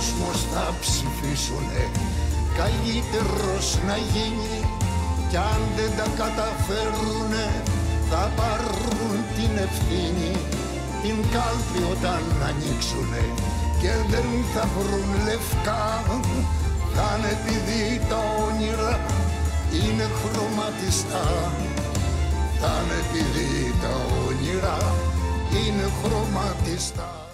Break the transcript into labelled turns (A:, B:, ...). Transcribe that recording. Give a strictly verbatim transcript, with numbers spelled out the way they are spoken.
A: κόσμος θα ψηφίσουνε, καλύτερος να γίνει, κι αν δεν τα καταφέρουνε θα πάρουν την ευθύνη. Την κάλπη όταν ανοίξουνε και δεν θα βρουν λευκά, θα είναι επειδή τα όνειρα είναι χρωματιστά. Θα είναι επειδή τα όνειρα είναι χρωματιστά.